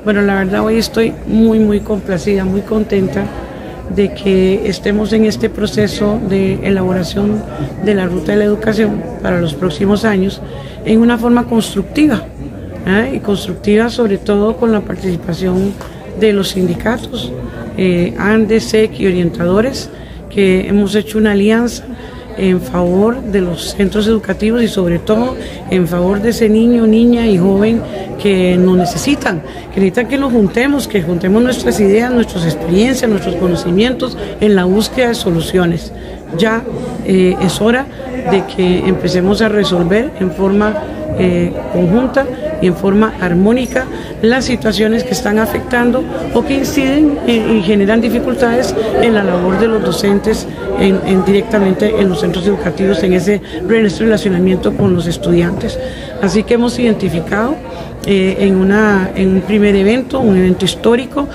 Bueno, la verdad hoy estoy muy complacida, muy contenta de que estemos en este proceso de elaboración de la ruta de la educación para los próximos años en una forma constructiva, y constructiva sobre todo con la participación de los sindicatos, ANDE, SEC y orientadores, que hemos hecho una alianza en favor de los centros educativos y sobre todo en favor de ese niño, niña y joven que nos necesitan, que nos juntemos, que juntemos nuestras ideas, nuestras experiencias, nuestros conocimientos en la búsqueda de soluciones. Ya es hora de que empecemos a resolver en forma conjunta y en forma armónica las situaciones que están afectando o que inciden y generan dificultades en la labor de los docentes directamente en los centros educativos, en ese relacionamiento con los estudiantes. Así que hemos identificado en un primer evento, un evento histórico,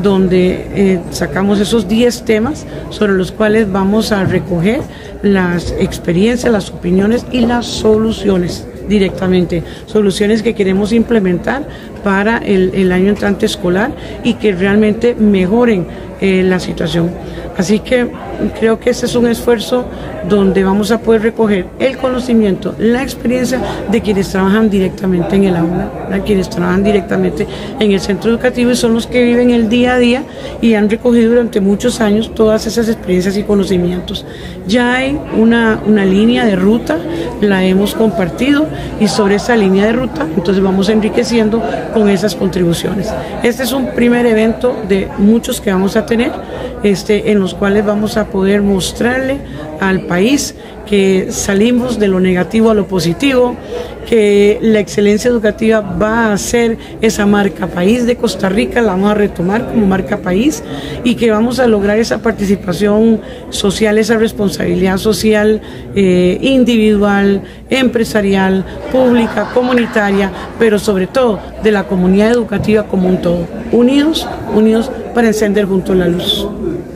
donde sacamos esos 10 temas sobre los cuales vamos a recoger las experiencias, las opiniones y las soluciones directamente, soluciones que queremos implementar para el año entrante escolar y que realmente mejoren la situación. Así que creo que este es un esfuerzo donde vamos a poder recoger el conocimiento, la experiencia de quienes trabajan directamente en el aula, quienes trabajan directamente en el centro educativo y son los que viven el día a día y han recogido durante muchos años todas esas experiencias y conocimientos. Ya hay una línea de ruta, la hemos compartido y sobre esa línea de ruta entonces vamos enriqueciendo con esas contribuciones. Este es un primer evento de muchos que vamos a tener, en los cuales vamos a poder mostrarle al país que salimos de lo negativo a lo positivo, que la excelencia educativa va a ser esa marca país de Costa Rica, la vamos a retomar como marca país y que vamos a lograr esa participación social, esa responsabilidad social, individual, empresarial, pública, comunitaria, pero sobre todo de la comunidad educativa como un todo, unidos para encender juntos la luz.